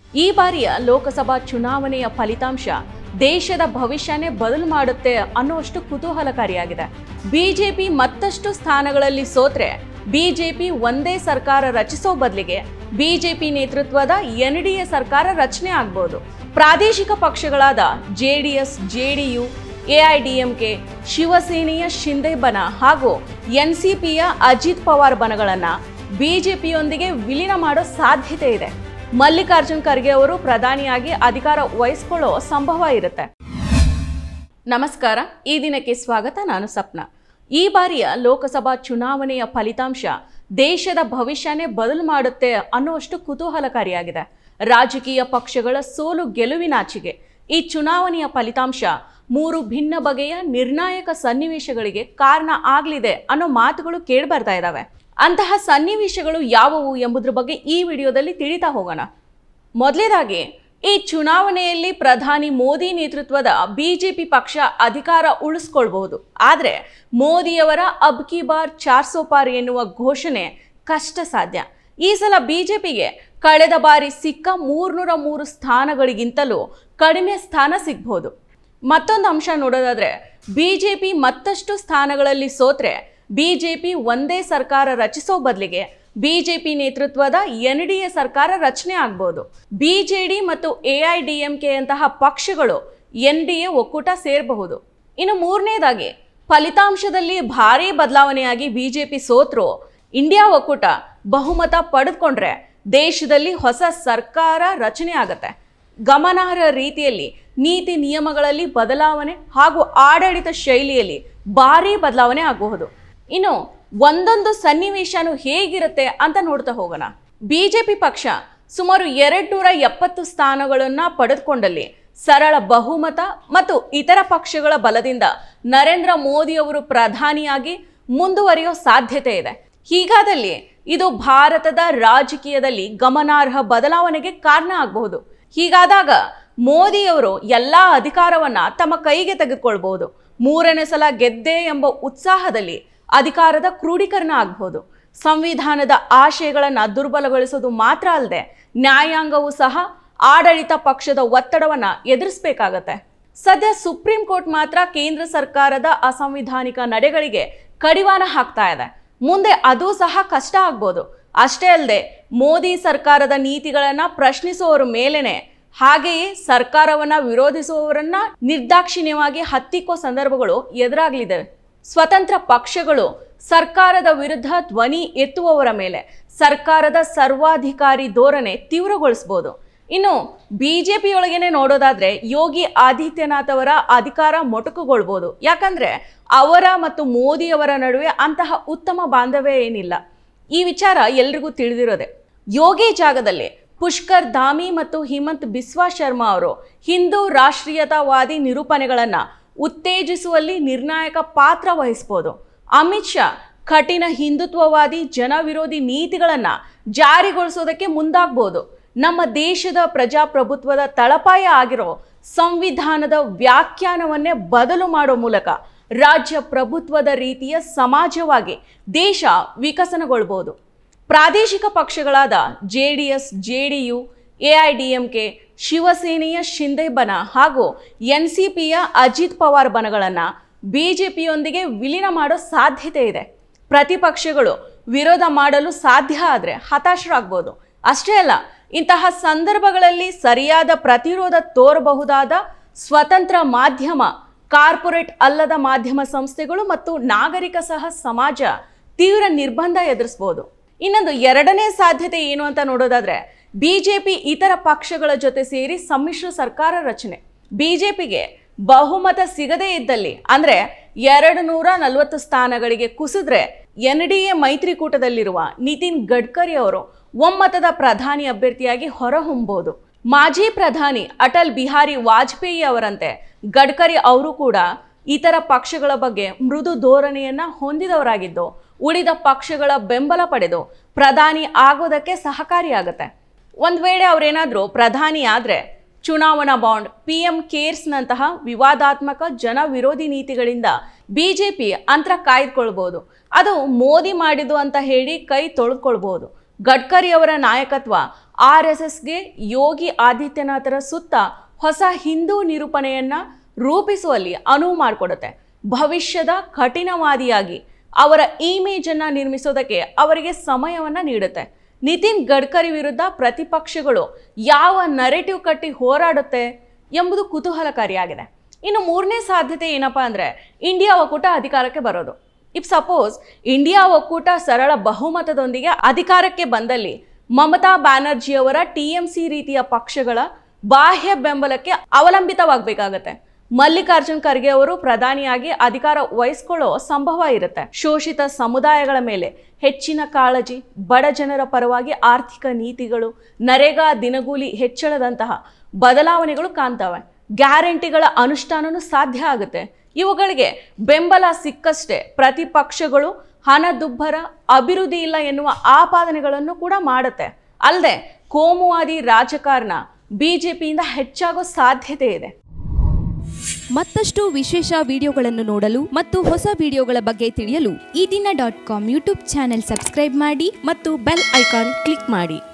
ಈ ಬಾರಿಯ ಲೋಕಸಭಾ ಚುನಾವಣೆಯ ಫಲಿತಾಂಶ ದೇಶದ ಭವಿಷ್ಯನೇ ಬದಲು ಮಾಡುತ್ತೆ ಅನ್ನುವಷ್ಟು ಕುತೂಹಲಕಾರಿಯಾಗಿದೆ. ಬಿಜೆಪಿ ಮತ್ತಷ್ಟು ಸ್ಥಾನಗಳಲ್ಲಿ ಸೋತ್ರೆ ಬಿಜೆಪಿ ಒಂದೇ ಸರ್ಕಾರ ರಚಿಸೋ ಬದಲಿಗೆ ಬಿಜೆಪಿ ನೇತೃತ್ವದ ಎನ್ಡಿಎ ಸರ್ಕಾರ ರಚನೆ ಆಗಬಹುದು. ಪ್ರಾದೇಶಿಕ ಪಕ್ಷಗಳಾದ ಜೆಡಿಎಸ್, ಜೆಡಿಯು, ಎಐಡಿಎಂಕೆ, ಶಿವಸೇನೆಯ ಶಿಂದೆ ಬಣ ಹಾಗೂ ಎನ್ಸಿಪಿಯ ಅಜಿತ್ ಪವಾರ್ ಬಣಗಳನ್ನು ಬಿಜೆಪಿಯೊಂದಿಗೆ ವಿಲೀನ ಮಾಡೋ ಸಾಧ್ಯತೆ ಇದೆ. ಮಲ್ಲಿಕಾರ್ಜುನ್ ಖರ್ಗೆ ಅವರು ಪ್ರಧಾನಿಯಾಗಿ ಅಧಿಕಾರ ವಹಿಸಿಕೊಳ್ಳೋ ಸಂಭವ ಇರುತ್ತೆ. ನಮಸ್ಕಾರ, ಈ ದಿನಕ್ಕೆ ಸ್ವಾಗತ. ನಾನು ಸಪ್ನ. ಈ ಬಾರಿಯ ಲೋಕಸಭಾ ಚುನಾವಣೆಯ ಫಲಿತಾಂಶ ದೇಶದ ಭವಿಷ್ಯನೇ ಬದಲು ಮಾಡುತ್ತೆ ಅನ್ನುವಷ್ಟು ಕುತೂಹಲಕಾರಿಯಾಗಿದೆ. ರಾಜಕೀಯ ಪಕ್ಷಗಳ ಸೋಲು ಗೆಲುವಿನಾಚೆಗೆ ಈ ಚುನಾವಣೆಯ ಫಲಿತಾಂಶ 3 ಭಿನ್ನ ಬಗೆಯ ನಿರ್ಣಾಯಕ ಸನ್ನಿವೇಶಗಳಿಗೆ ಕಾರಣ ಆಗಲಿದೆ ಅನ್ನೋ ಮಾತುಗಳು ಕೇಳಿಬರ್ತಾ ಇದ್ದಾವೆ. ಅಂತಹ ಸನ್ನಿವೇಶಗಳು ಯಾವುವು ಎಂಬುದರ ಬಗ್ಗೆ ಈ ವಿಡಿಯೋದಲ್ಲಿ ತಿಳಿತಾ ಹೋಗೋಣ. ಮೊದಲನೇದಾಗಿ, ಈ ಚುನಾವಣೆಯಲ್ಲಿ ಪ್ರಧಾನಿ ಮೋದಿ ನೇತೃತ್ವದ ಬಿಜೆಪಿ ಪಕ್ಷ ಅಧಿಕಾರ ಉಳಿಸ್ಕೊಳ್ಬಹುದು. ಆದರೆ ಮೋದಿಯವರ ಅಬ್ ಕಿ ಬಾರ್ 400 ಪಾರ್ ಎನ್ನುವ ಘೋಷಣೆ ಕಷ್ಟ ಸಾಧ್ಯ. ಈ ಸಲ ಬಿಜೆಪಿಗೆ ಕಳೆದ ಬಾರಿ ಸಿಕ್ಕ 303 ಸ್ಥಾನಗಳಿಗಿಂತಲೂ ಕಡಿಮೆ ಸ್ಥಾನ ಸಿಗಬಹುದು. ಮತ್ತೊಂದು ಅಂಶ ನೋಡೋದಾದ್ರೆ, ಬಿಜೆಪಿ ಮತ್ತಷ್ಟು ಸ್ಥಾನಗಳಲ್ಲಿ ಸೋತ್ರೆ ಬಿಜೆಪಿ ಒಂದೇ ಸರ್ಕಾರ ರಚಿಸೋ ಬದಲಿಗೆ ಬಿಜೆಪಿ ನೇತೃತ್ವದ ಎನ್ಡಿಎ ಸರ್ಕಾರ ರಚನೆ ಆಗಬಹುದು. ಬಿಜೆಡಿ ಮತ್ತು ಎಐಡಿಎಂಕೆ ಅಂತಹ ಪಕ್ಷಗಳು ಎನ್ಡಿಎ ಒಕ್ಕೂಟ ಸೇರಬಹುದು. ಇನ್ನು ಮೂರನೇದಾಗಿ, ಫಲಿತಾಂಶದಲ್ಲಿ ಭಾರೀ ಬದಲಾವಣೆಯಾಗಿ ಬಿಜೆಪಿ ಸೋತ್ರು ಇಂಡಿಯಾ ಒಕ್ಕೂಟ ಬಹುಮತ ಪಡೆದುಕೊಂಡ್ರೆ ದೇಶದಲ್ಲಿ ಹೊಸ ಸರ್ಕಾರ ರಚನೆ ಆಗತ್ತೆ. ಗಮನಾರ್ಹ ರೀತಿಯಲ್ಲಿ ನೀತಿ ನಿಯಮಗಳಲ್ಲಿ ಬದಲಾವಣೆ ಹಾಗೂ ಆಡಳಿತ ಶೈಲಿಯಲ್ಲಿ ಭಾರೀ ಬದಲಾವಣೆ ಆಗಬಹುದು. ಇನ್ನು ಒಂದೊಂದು ಸನ್ನಿವೇಶನೂ ಹೇಗಿರುತ್ತೆ ಅಂತ ನೋಡ್ತಾ ಹೋಗೋಣ. ಬಿಜೆಪಿ ಪಕ್ಷ ಸುಮಾರು 270 ಸ್ಥಾನಗಳನ್ನು ಪಡೆದುಕೊಂಡಲ್ಲಿ ಸರಳ ಬಹುಮತ ಮತ್ತು ಇತರ ಪಕ್ಷಗಳ ಬಲದಿಂದ ನರೇಂದ್ರ ಮೋದಿ ಅವರು ಪ್ರಧಾನಿಯಾಗಿ ಮುಂದುವರಿಯೋ ಸಾಧ್ಯತೆ ಇದೆ. ಹೀಗಾದಲ್ಲಿ ಇದು ಭಾರತದ ರಾಜಕೀಯದಲ್ಲಿ ಗಮನಾರ್ಹ ಬದಲಾವಣೆಗೆ ಕಾರಣ ಆಗಬಹುದು. ಹೀಗಾದಾಗ ಮೋದಿಯವರು ಎಲ್ಲ ಅಧಿಕಾರವನ್ನ ತಮ್ಮ ಕೈಗೆ ತೆಗೆದುಕೊಳ್ಬಹುದು. 3ನೇ ಸಲ ಗೆದ್ದೆ ಎಂಬ ಉತ್ಸಾಹದಲ್ಲಿ ಅಧಿಕಾರದ ಕ್ರೋಢೀಕರಣ ಆಗಬಹುದು. ಸಂವಿಧಾನದ ಆಶಯಗಳನ್ನು ದುರ್ಬಲಗೊಳಿಸೋದು ಮಾತ್ರ ಅಲ್ಲದೆ ನ್ಯಾಯಾಂಗವೂ ಸಹ ಆಡಳಿತ ಪಕ್ಷದ ಒತ್ತಡವನ್ನು ಎದುರಿಸಬೇಕಾಗತ್ತೆ. ಸದ್ಯ ಸುಪ್ರೀಂ ಕೋರ್ಟ್ ಮಾತ್ರ ಕೇಂದ್ರ ಸರ್ಕಾರದ ಅಸಂವಿಧಾನಿಕ ನಡೆಗಳಿಗೆ ಕಡಿವಾಣ ಹಾಕ್ತಾ ಇದೆ. ಮುಂದೆ ಅದು ಸಹ ಕಷ್ಟ ಆಗ್ಬೋದು. ಅಷ್ಟೇ ಅಲ್ಲದೆ ಮೋದಿ ಸರ್ಕಾರದ ನೀತಿಗಳನ್ನ ಪ್ರಶ್ನಿಸುವವರ ಮೇಲೇನೆ, ಹಾಗೆಯೇ ಸರ್ಕಾರವನ್ನ ವಿರೋಧಿಸುವವರನ್ನ ನಿರ್ದಾಕ್ಷಿಣ್ಯವಾಗಿ ಹತ್ತಿಕ್ಕೋ ಸಂದರ್ಭಗಳು ಎದುರಾಗಲಿದೆ. ಸ್ವತಂತ್ರ ಪಕ್ಷಗಳು ಸರ್ಕಾರದ ವಿರುದ್ಧ ಧ್ವನಿ ಎತ್ತುವವರ ಮೇಲೆ ಸರ್ಕಾರದ ಸರ್ವಾಧಿಕಾರಿ ಧೋರಣೆ ತೀವ್ರಗೊಳಿಸಬಹುದು. ಇನ್ನು ಬಿಜೆಪಿಯೊಳಗೇನೆ ನೋಡೋದಾದ್ರೆ ಯೋಗಿ ಆದಿತ್ಯನಾಥ್ ಅವರ ಅಧಿಕಾರ ಮೊಟಕುಗೊಳ್ಬಹುದು. ಯಾಕಂದ್ರೆ ಅವರ ಮತ್ತು ಮೋದಿಯವರ ನಡುವೆ ಅಂತಹ ಉತ್ತಮ ಬಾಂಧವ್ಯ ಏನಿಲ್ಲ. ಈ ವಿಚಾರ ಎಲ್ರಿಗೂ ತಿಳಿದಿರೋದೆ. ಯೋಗಿ ಜಾಗದಲ್ಲಿ ಪುಷ್ಕರ್ ಧಾಮಿ ಮತ್ತು ಹಿಮಂತ್ ಬಿಸ್ವಾ ಶರ್ಮಾ ಅವರು ಹಿಂದೂ ರಾಷ್ಟ್ರೀಯತಾವಾದಿ ನಿರೂಪಣೆಗಳನ್ನು ಉತ್ತೇಜಿಸುವಲ್ಲಿ ನಿರ್ಣಾಯಕ ಪಾತ್ರ ವಹಿಸಬಹುದು. ಅಮಿತ್ ಶಾ ಕಠಿಣ ಹಿಂದುತ್ವವಾದಿ ಜನವಿರೋಧಿ ನೀತಿಗಳನ್ನು ಜಾರಿಗೊಳಿಸೋದಕ್ಕೆ ಮುಂದಾಗಬಹುದು. ನಮ್ಮ ದೇಶದ ಪ್ರಜಾಪ್ರಭುತ್ವದ ತಳಪಾಯ ಆಗಿರೋ ಸಂವಿಧಾನದ ವ್ಯಾಖ್ಯಾನವನ್ನೇ ಬದಲು ಮಾಡೋ ಮೂಲಕ ರಾಜ್ಯ ಪ್ರಭುತ್ವದ ರೀತಿಯ ಸಮಾಜವಾಗಿ ದೇಶ ವಿಕಸನಗೊಳ್ಳಬಹುದು. ಪ್ರಾದೇಶಿಕ ಪಕ್ಷಗಳಾದ ಜೆಡಿಎಸ್, ಜೆಡಿಯು, ಎಐಡಿಎಂಕೆ, ಶಿವಸೇನೆಯ ಶಿಂದೆ ಬಣ ಹಾಗೂ ಎನ್ಸಿಪಿಯ ಅಜಿತ್ ಪವಾರ್ ಬಣಗಳನ್ನು ಬಿಜೆಪಿಯೊಂದಿಗೆ ವಿಲೀನ ಮಾಡೋ ಸಾಧ್ಯತೆ ಇದೆ. ಪ್ರತಿಪಕ್ಷಗಳು ವಿರೋಧ ಮಾಡಲು ಸಾಧ್ಯ ಆದರೆ ಹತಾಶರಾಗಬಹುದು. ಅಷ್ಟೇ ಅಲ್ಲ, ಇಂತಹ ಸಂದರ್ಭಗಳಲ್ಲಿ ಸರಿಯಾದ ಪ್ರತಿರೋಧ ತೋರಬಹುದಾದ ಸ್ವತಂತ್ರ ಮಾಧ್ಯಮ, ಕಾರ್ಪೊರೇಟ್ ಅಲ್ಲದ ಮಾಧ್ಯಮ ಸಂಸ್ಥೆಗಳು ಮತ್ತು ನಾಗರಿಕ ಸಹ ಸಮಾಜ ತೀವ್ರ ನಿರ್ಬಂಧ ಎದುರಿಸಬಹುದು. ಇನ್ನೊಂದು ಎರಡನೇ ಸಾಧ್ಯತೆ ಏನು ಅಂತ ನೋಡೋದಾದ್ರೆ, ಬಿಜೆಪಿ ಇತರ ಪಕ್ಷಗಳ ಜೊತೆ ಸೇರಿ ಸಮ್ಮಿಶ್ರ ಸರ್ಕಾರ ರಚನೆ. ಬಿಜೆಪಿಗೆ ಬಹುಮತ ಸಿಗದೇ ಇದ್ದಲ್ಲಿ, ಅಂದ್ರೆ 240 ಸ್ಥಾನಗಳಿಗೆ ಕುಸಿದ್ರೆ ಎನ್ಡಿಎ ಮೈತ್ರಿಕೂಟದಲ್ಲಿರುವ ನಿತಿನ್ ಗಡ್ಕರಿ ಅವರು ಒಮ್ಮತದ ಪ್ರಧಾನಿ ಅಭ್ಯರ್ಥಿಯಾಗಿ ಹೊರಹೊಮ್ಮಬಹುದು. ಮಾಜಿ ಪ್ರಧಾನಿ ಅಟಲ್ ಬಿಹಾರಿ ವಾಜಪೇಯಿ ಅವರಂತೆ ಗಡ್ಕರಿ ಅವರು ಕೂಡ ಇತರ ಪಕ್ಷಗಳ ಬಗ್ಗೆ ಮೃದು ಧೋರಣೆಯನ್ನ ಹೊಂದಿದವರಾಗಿದ್ದು ಉಳಿದ ಪಕ್ಷಗಳ ಬೆಂಬಲ ಪಡೆದು ಪ್ರಧಾನಿ ಆಗೋದಕ್ಕೆ ಸಹಕಾರಿಯಾಗುತ್ತೆ. ಒಂದು ವೇಳೆ ಅವರೇನಾದರೂ ಪ್ರಧಾನಿ ಆದರೆ ಚುನಾವಣಾ ಬಾಂಡ್, PM ಕೇರ್ಸ್ನಂತಹ ವಿವಾದಾತ್ಮಕ ಜನ ವಿರೋಧಿ ನೀತಿಗಳಿಂದ ಬಿಜೆಪಿ ಅಂತರ ಕಾಯ್ದುಕೊಳ್ಬಹುದು. ಅದು ಮೋದಿ ಮಾಡಿದ್ದು ಅಂತ ಹೇಳಿ ಕೈ ತೊಳೆದುಕೊಳ್ಬಹುದು. ಗಡ್ಕರಿ ಅವರ ನಾಯಕತ್ವ RSSಗೆ ಯೋಗಿ ಆದಿತ್ಯನಾಥರ ಸುತ್ತ ಹೊಸ ಹಿಂದೂ ನಿರೂಪಣೆಯನ್ನ ರೂಪಿಸುವಲ್ಲಿ ಅನುವು ಮಾಡಿಕೊಡುತ್ತೆ. ಭವಿಷ್ಯದ ಕಠಿಣವಾದಿಯಾಗಿ ಅವರ ಇಮೇಜ್ ಅನ್ನ ನಿರ್ಮಿಸೋದಕ್ಕೆ ಅವರಿಗೆ ಸಮಯವನ್ನ ನೀಡುತ್ತೆ. ನಿತಿನ್ ಗಡ್ಕರಿ ವಿರುದ್ಧ ಪ್ರತಿಪಕ್ಷಗಳು ಯಾವ ನರೇಟಿವ್ ಕಟ್ಟಿ ಹೋರಾಡುತ್ತೆ ಎಂಬುದು ಕುತೂಹಲಕಾರಿಯಾಗಿದೆ. ಇನ್ನು ಮೂರನೇ ಸಾಧ್ಯತೆ ಏನಪ್ಪಾ ಅಂದ್ರೆ ಇಂಡಿಯಾ ಒಕ್ಕೂಟ ಅಧಿಕಾರಕ್ಕೆ ಬರೋದು. ಇಫ್ ಸಪೋಸ್ ಇಂಡಿಯಾ ಒಕ್ಕೂಟ ಸರಳ ಬಹುಮತದೊಂದಿಗೆ ಅಧಿಕಾರಕ್ಕೆ ಬಂದಲ್ಲಿ ಮಮತಾ ಬ್ಯಾನರ್ಜಿಯವರ TMC ರೀತಿಯ ಪಕ್ಷಗಳ ಬಾಹ್ಯ ಬೆಂಬಲಕ್ಕೆ ಅವಲಂಬಿತವಾಗಬೇಕಾಗತ್ತೆ. ಮಲ್ಲಿಕಾರ್ಜುನ್ ಖರ್ಗೆ ಅವರು ಪ್ರಧಾನಿಯಾಗಿ ಅಧಿಕಾರ ವಹಿಸಿಕೊಳ್ಳೋ ಸಂಭವ ಇರುತ್ತೆ. ಶೋಷಿತ ಸಮುದಾಯಗಳ ಮೇಲೆ ಹೆಚ್ಚಿನ ಕಾಳಜಿ, ಬಡ ಜನರ ಪರವಾಗಿ ಆರ್ಥಿಕ ನೀತಿಗಳು, ನರೇಗಾ ದಿನಗೂಲಿ ಹೆಚ್ಚಳದಂತಹ ಬದಲಾವಣೆಗಳು ಕಾಣ್ತವೆ. ಗ್ಯಾರಂಟಿಗಳ ಅನುಷ್ಠಾನನೂ ಸಾಧ್ಯ ಆಗುತ್ತೆ. ಇವುಗಳಿಗೆ ಬೆಂಬಲ ಸಿಕ್ಕಷ್ಟೇ ಪ್ರತಿಪಕ್ಷಗಳು ಹಣದುಬ್ಬರ, ಅಭಿವೃದ್ಧಿ ಇಲ್ಲ ಎನ್ನುವ ಆಪಾದನೆಗಳನ್ನು ಕೂಡ ಮಾಡುತ್ತೆ. ಅಲ್ಲದೆ ಕೋಮುವಾದಿ ರಾಜಕಾರಣ ಬಿಜೆಪಿಯಿಂದ ಹೆಚ್ಚಾಗೋ ಸಾಧ್ಯತೆ ಇದೆ. ಮತ್ತಷ್ಟು ವಿಶೇಷ ವಿಡಿಯೋಗಳನ್ನು ನೋಡಲು ಮತ್ತು ಹೊಸ ವಿಡಿಯೋಗಳ ಬಗ್ಗೆ ತಿಳಿಯಲು eDina.com ಯೂಟ್ಯೂಬ್ ಚಾನೆಲ್ ಸಬ್ಸ್ಕ್ರೈಬ್ ಮಾಡಿ ಮತ್ತು ಬೆಲ್ ಐಕಾನ್ ಕ್ಲಿಕ್ ಮಾಡಿ.